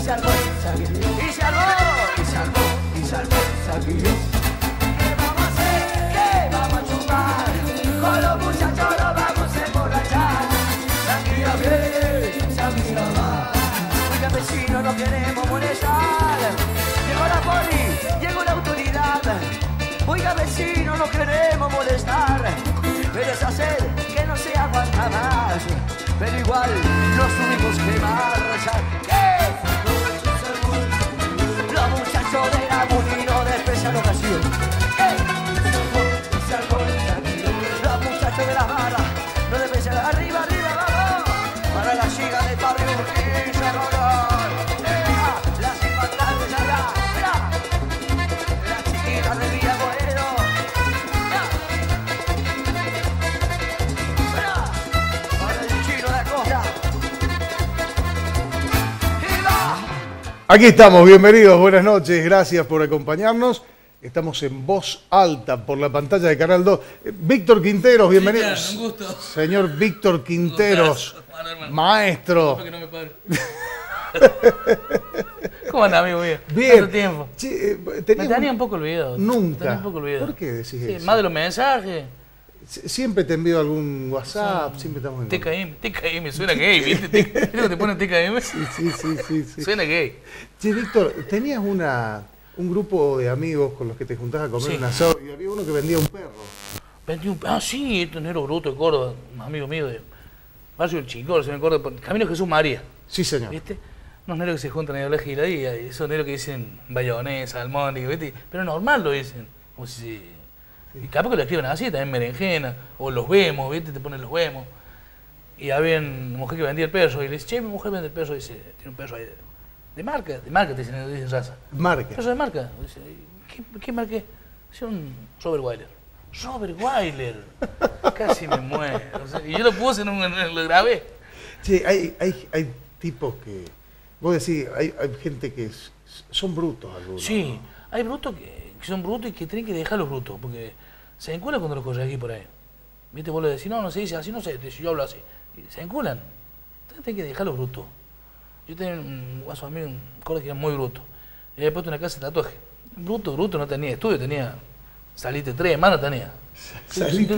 ¿Qué vamos a hacer? ¿Qué vamos a chupar? Con los muchachos nos vamos a emborrachar. Sangría bien, sangría mal. Oiga vecino, no queremos molestar. Llegó la poli, llegó la autoridad. Oiga vecino, no queremos molestar. Pero esa sed que no se aguanta más. Pero igual nos tuvimos que marchar. ¿Qué? Los muchachos de la Mulino de especial ocasión. Los muchachos de las barras no de especial. Arriba, arriba, vamos. Para la chica del barrio Urquiza, color. Las infantes allá, mirá. Las chiquitas de Villa Boedo. Mirá. Para el chino de Acosta. Y va. Aquí estamos, bienvenidos, buenas noches, gracias por acompañarnos. Estamos en voz alta por la pantalla de Canal 2. Víctor Quinteros, bienvenido. Sí, un gusto. Señor Víctor Quinteros, maestro. Que no me pare. ¿Cómo anda, amigo mío? Bien. Tanto tiempo. Che, Me tenía un poco olvidado. Nunca. Tenía un poco olvidado. ¿Por qué decís Sí, eso? más de los mensajes. Siempre te envío algún WhatsApp, siempre estamos en TKM, suena gay, ¿viste? ¿Viste cuando te ponen TKM? Sí. Suena gay. Che, Víctor, tenías un grupo de amigos con los que te juntabas a comer Sí. un asado y había uno que vendía un perro. Sí, este negro bruto de Córdoba, un amigo mío de Barrio del Chico, se me acuerda, por Camino Jesús María, Sí, señor. ¿viste? Unos negros que se juntan ahí a la giradilla, y esos negros que dicen bayonesa, almóndiga, ¿viste? Pero normal lo dicen, como si... Y capaz que lo escriben así, también berenjena, o los vemos, ¿viste? Te ponen los vemos. Y había una mujer que vendía el perro, y le dice, che, mi mujer vende el perro, y dice, tiene un perro ahí de marca, te dicen raza. Marca. Perro de marca. Dice, ¿qué marca es? Dice, un Rottweiler. Rottweiler. Casi me muero. O sea, y yo lo puse, lo grabé. Sí, hay tipos que... Vos decís, hay gente que son brutos algunos. Sí, ¿no? hay brutos que son brutos y que tienen que dejarlos brutos, porque se enculan cuando los corregís por ahí. ¿Viste? Vos le decís, no se dice así, no sé, si yo hablo así. Y se enculan. Entonces tienen que dejarlos brutos. Yo tenía un guaso amigo en Córdoba que era muy bruto. Y había puesto una casa de tatuaje. Bruto no tenía estudio, tenía salite 3, mano tenía. Salite.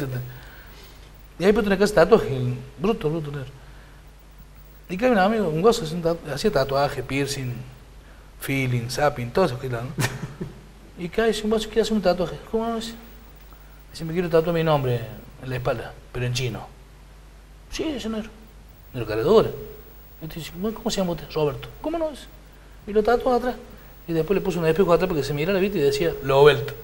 Y había puesto una casa de tatuaje, bruto. Y que hay un amigo, un guaso, hacía tatuaje, piercing, feeling, zapping, todo eso que era, ¿no? Y cae, dice, un guaso quiere hacer un tatuaje. ¿Cómo no es? Dice, me quiero tatuar mi nombre en la espalda, pero en chino. Sí, ese negro cara dura. Y te dice, ¿cómo se llama usted? Roberto. ¿Cómo no es? Y lo tatuó atrás. Y después le puso un espejo atrás para que se mirara, ¿viste? Y decía, Lobelto.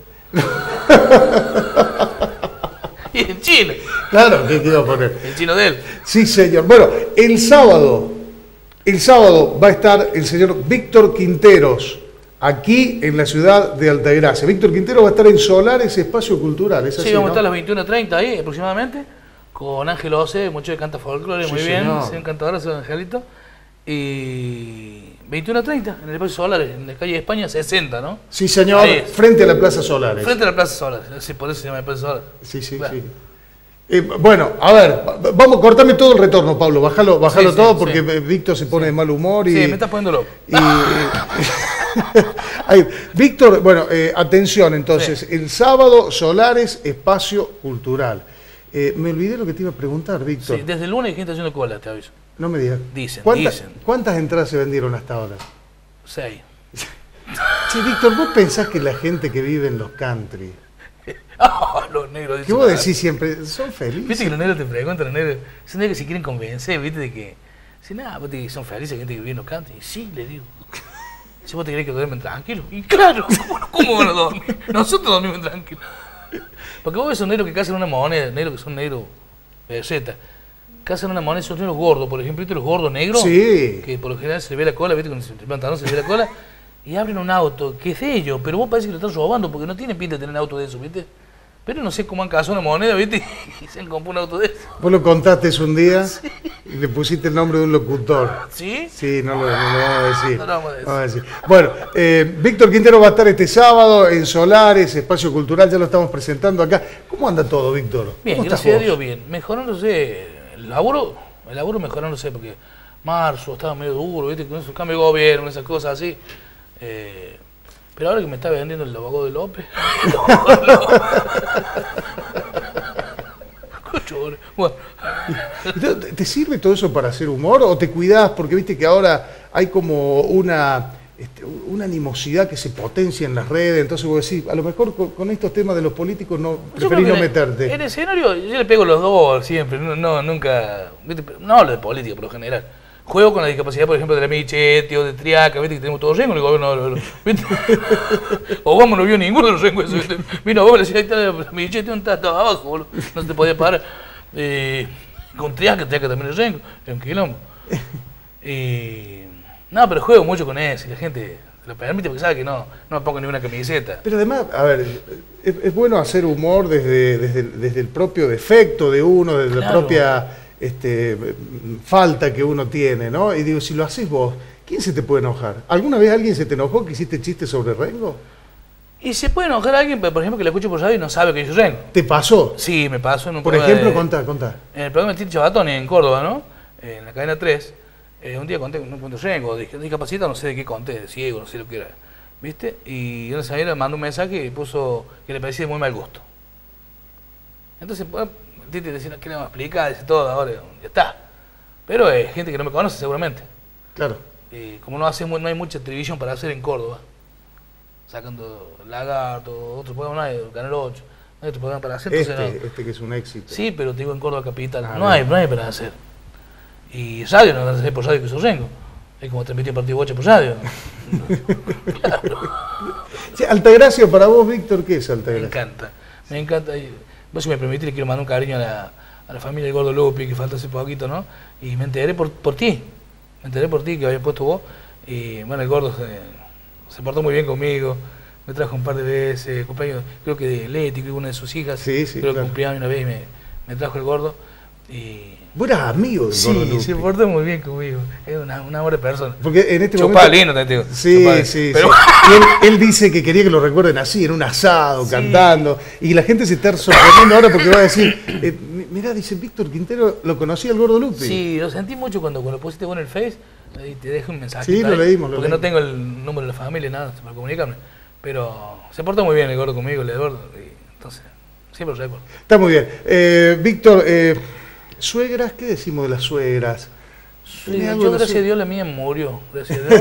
Y en chino. Claro, ¿qué iba a poner? El chino de él. Sí, señor. Bueno, el sábado va a estar el señor Víctor Quinteros, aquí en la ciudad de Altagracia. Víctor Quinteros va a estar en Solares Espacio Cultural, ¿es así? Sí, vamos ¿no? a estar a las 21:30 ahí aproximadamente, con Ángel Ose, mucho que canta folclore, Sí, muy bien, señor. soy un cantador, soy Angelito. Y 21:30 en el Espacio Solares, en la calle de España 60, ¿no? Sí, señor, Ahí es. frente a la Plaza Solares. Frente a la Plaza Solares, sí, por eso se llama el Plaza Solares. Sí. Claro. Bueno, a ver, vamos, cortame todo el retorno, Pablo, bájalo Sí, todo sí, porque sí. Víctor se pone de mal humor y... Sí, me estás poniendo loco. Ahí, Víctor, bueno, atención entonces, el sábado Solares Espacio Cultural. Me olvidé lo que te iba a preguntar, Víctor. Sí, desde el lunes hay gente haciendo cola, te aviso. No me digas. Dicen. ¿Cuántas entradas se vendieron hasta ahora? 6. Sí, Víctor, ¿vos pensás que la gente que vive en los country, Los negros que dicen. vos decís siempre, son felices? Viste que los negros te preguntan, los negros, son negros que se quieren convencer, viste, de que, si nada, vos te son felices, gente que vive en los cantos, y sí, le digo. Si vos te querés que duermen tranquilos, y claro, ¿cómo van a dormir? Nosotros dormimos tranquilos. Porque vos ves un negro que cazan una moneda, negros que son negros peseta, cazan una moneda, son negros gordos, por ejemplo, ¿viste los gordos negros? Sí. Que por lo general se le ve la cola, viste, con el pantalón se le ve la cola, y abren un auto, que es de ellos, pero vos parece que lo están robando, porque no tiene pinta de tener un auto de eso, viste. Pero no sé cómo han cazado una moneda, viste, y se han comprado un auto de eso. Vos lo contaste un día y le pusiste el nombre de un locutor. ¿Sí? Sí, no lo vamos a decir. No lo vamos a decir. Vamos a decir. Bueno, Víctor Quintero va a estar este sábado en Solares, Espacio Cultural, ya lo estamos presentando acá. ¿Cómo anda todo, Víctor? Bien, ¿Cómo estás gracias a vos? Dios, bien. Mejorándose el laburo mejorándose, porque marzo estaba medio duro, ¿viste? Con esos cambios de gobierno, esas cosas así. Pero ahora que me está vendiendo el abogado de López. Bueno. ¿Te sirve todo eso para hacer humor o te cuidás? Porque viste que ahora hay como una animosidad que se potencia en las redes, entonces vos decís, a lo mejor con estos temas de los políticos preferís no meterte. En el escenario yo le pego los dos siempre, nunca, ¿viste? No hablo de política por lo general. Juego con la discapacidad, por ejemplo, de la Michetti o de Triaca, ¿viste? Que tenemos todos rengos, el gobierno, ¿viste? Obama no vio ninguno de los rengos, ¿viste? Vino Obama y le decía, ahí está la Michetti, un tato abajo, boludo. No se te podía parar. Con Triaca también es rengo, es un quilombo. No, pero juego mucho con eso y la gente lo permite porque sabe que no me pongo ninguna camiseta. Pero además, a ver, es bueno hacer humor desde el propio defecto de uno, desde la propia falta que uno tiene, ¿no? Y digo, si lo haces vos, ¿quién se te puede enojar? ¿Alguna vez alguien se te enojó que hiciste chistes sobre Rengo? Y se puede enojar a alguien, por ejemplo, que lo escuche por radio y no sabe que yo soy Rengo. ¿Te pasó? Sí, me pasó en un Por programa ejemplo, contá. En el programa de Tito Chabatoni en Córdoba, ¿no? En la cadena 3. Un día conté un cuento Rengo, discapacitado, no sé de qué conté, de ciego, no sé lo que era. ¿Viste? Y una señora mandó un mensaje y puso que le parecía de muy mal gusto. Entonces, Titi decía, ¿qué le vamos a explicar? Dice todo, ahora ya está. Pero es gente que no me conoce seguramente. Claro. Como no hay mucha televisión para hacer en Córdoba, sacando Lagarto, otro programa, no hay, Canal 8, no hay otro programa para hacer. Entonces, que es un éxito. Sí, pero te digo en Córdoba capital, no hay para hacer. Y radio, no van a hacer por radio que soy Rengo. Es como transmitir partido bocha por radio. Claro. Sí, Altagracia, para vos, Víctor, ¿qué es Altagracia? Me encanta. Vos, si me permitís, le quiero mandar un cariño a la familia del Gordo Lupi, que falta hace poquito, ¿no? Y me enteré por ti. Me enteré por ti que habías puesto vos. Y bueno, el Gordo se portó muy bien conmigo. Me trajo un par de veces, cumpleaños, creo que de Leti, que una de sus hijas. Sí, creo que claro. cumplía una vez y me trajo el Gordo. Y vos eras amigo del Gordo Lupi. Sí, se portó muy bien conmigo. Es una buena persona. Porque en este Chupá momento... lindo, te digo. Sí. Pero... Y él dice que quería que lo recuerden así, en un asado, cantando. Y la gente se está sorprendiendo ahora porque va a decir, mirá, dice Víctor Quintero, lo conocía el Gordo Lupi. Sí, lo sentí mucho cuando pusiste vos en el Face. Ahí te dejo un mensaje. Sí, lo leímos. Porque no tengo el número de la familia, nada, para comunicarme. Pero se portó muy bien el Gordo conmigo, el Gordo. Y entonces, siempre lo recuerdo. Está muy bien. Víctor, suegras, ¿qué decimos de las suegras? Sí, yo, gracias a Dios, la mía murió. Gracias a Dios.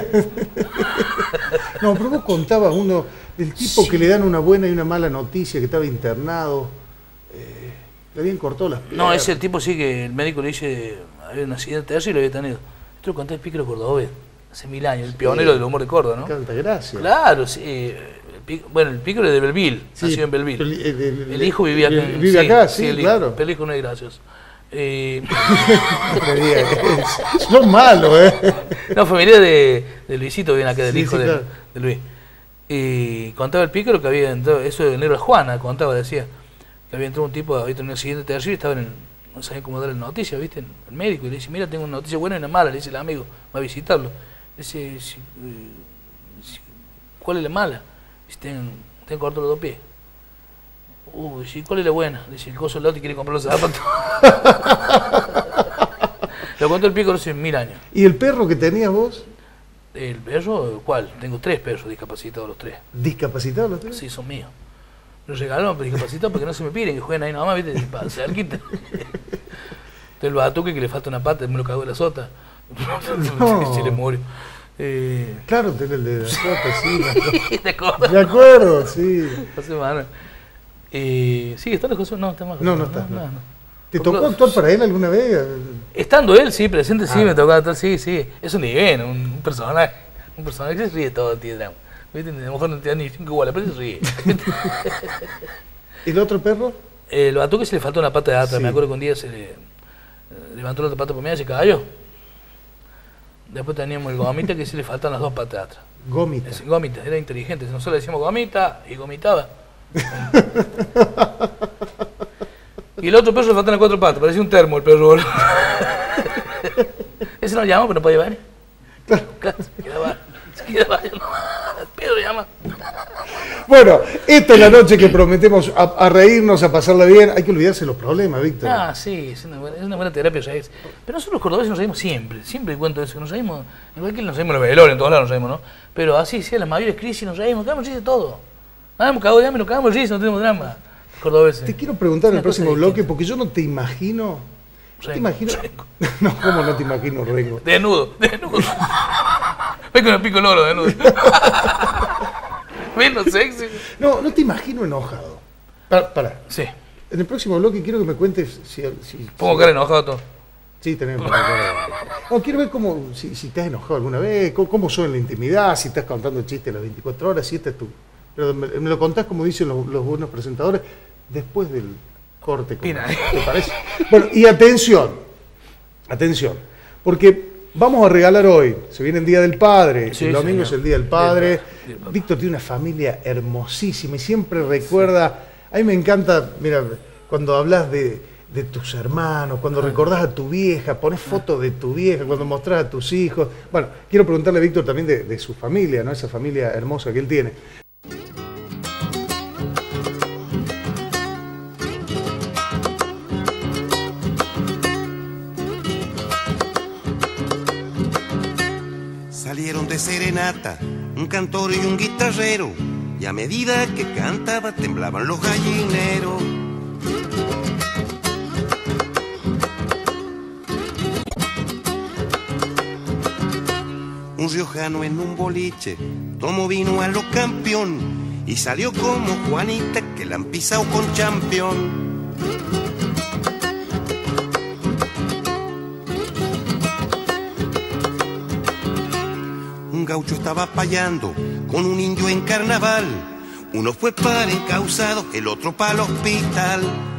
No, pero vos contabas uno del tipo que le dan una buena y una mala noticia, que estaba internado. Le habían cortado las piernas. No, ese tipo sí que el médico le dice, había un accidente y lo había tenido. Esto lo conté el Pícaro Cordobés, hace 1000 años, el pionero del humor de Córdoba, ¿no? Altagracia. Claro, sí. Bueno, el Pícaro es de Belville, nació en Belville. El hijo vivía acá. Vive acá, sí, claro. Pero el hijo no es gracioso. Son malos, No, familia de Luisito viene acá, del sí, hijo claro. de Luis. Y contaba el Pícaro que había entrado, eso de negro Juana, contaba, decía, que había entrado un tipo, había tenido un accidente terciario y estaba no sabía cómo darle noticia, ¿viste? El médico, y le dice, mira, tengo una noticia buena y una mala, le dice el amigo, va a visitarlo. Le dice, ¿cuál es la mala? Dice, tengo corto los 2 pies. Sí, ¿cuál es la buena? Dice, el coso del otro quiere comprar los zapatos. Lo contó el Pícaro hace 1000 años. ¿Y el perro que tenías vos? ¿El perro? ¿Cuál? Tengo 3 perros discapacitados, los 3. ¿Discapacitados los 3? Sí, son míos. Los regalaron discapacitados porque no se me piden, que jueguen ahí nomás, ¿viste? Cerquita. Entonces el batuque que le falta una pata, me lo cagó de la sota. No. Se le murió. Claro, tenés el de la sota, sí. ¿Te acuerdas? De acuerdo, sí. Hace semana. Sí, ¿están los cosas? No, está más. No está. No. ¿Te tocó actuar para él alguna vez? Estando él, sí, presente, sí, me tocó actuar, sí. Es un divino, un personaje. Un personaje que se ríe todo, tío. ¿Viste? A lo mejor no te da ni 5 bolas, pero se ríe. ¿Y el otro perro? El batuque se le faltó una pata de atrás. Sí. Me acuerdo que un día se le levantó la otra pata por medio y se cayó. Después teníamos el Gomita que se le faltan las 2 patas de atrás. Gomita. Gomita, era inteligente. Nosotros le decíamos Gomita y gomitaba. Y el otro perro le faltan las 4 patas, parecía un termo el perro. Ese nos llamó, pero no podía venir. Claro. Se quedaba pedo le llama. Bueno, esta es la noche que prometemos a reírnos, a pasarla bien. Hay que olvidarse de los problemas, Víctor. Ah, sí, es una buena terapia reírse. Pero nosotros los cordobeses nos reímos siempre cuento eso, que nos reímos, en cualquier nos reímos en los velorios, en todos lados nos reímos, ¿no? Pero así, sí, en las mayores crisis nos reímos, cagamos risa de todo. Hemos cagado de hambre, nos cagamos risa, no tenemos drama. Los cordobeses. Te quiero preguntar en el Una cosa próximo bloque, distinta. porque yo no te imagino... ¿No te imagino? Rengo. No, ¿cómo no te imagino, Rengo? Desnudo. Ven con el pico loro, desnudo. Menos sexy. No, no te imagino enojado. Pará. Sí. En el próximo bloque quiero que me cuentes si Pongo cara enojado todo. Sí, tenemos. No, quiero ver si te has enojado alguna vez, cómo sos en la intimidad, si estás contando chistes las 24 horas, si esta es tu... Pero me lo contás, como dicen los buenos presentadores, después del corte. ¿Te parece? Bueno, y atención, porque vamos a regalar hoy, se viene el Día del Padre, Sí, el domingo señor. es el Día del Padre. Bien, papá. Víctor tiene una familia hermosísima y siempre recuerda, a mí me encanta, mira, cuando hablas de tus hermanos, cuando recordás a tu vieja, pones fotos de tu vieja, cuando mostrás a tus hijos. Bueno, quiero preguntarle a Víctor también de su familia, ¿no? Esa familia hermosa que él tiene. Salieron de serenata un cantor y un guitarrero, y a medida que cantaba temblaban los gallineros. Un riojano en un boliche tomó vino a lo campeón y salió como Juanita que la han pisado con champión. Un gaucho estaba payando con un indio en carnaval. Uno fue para encausado, el otro para el hospital.